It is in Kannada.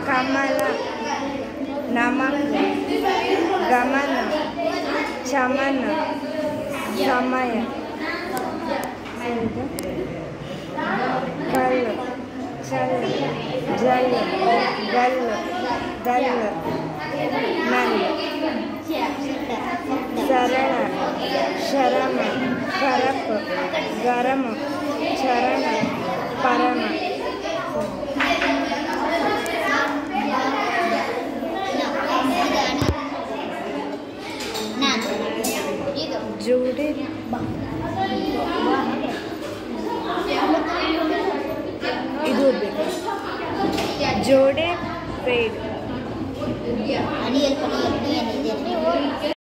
ಕಮಲ ನಮಕ ಗಮನ ಚಮನ ಸಮಯ ಕಲ್ ಚಲ್ ಜಲ್ ಗಲ್ ದಲ್ ನಲ್ ಸರಳ ಶರಮ ಕರಪ ಗರಮ ಚರಣ ಪರಮ ಜೋಡಿ ಇದು ಜೋಡೆ ಪೇಡ್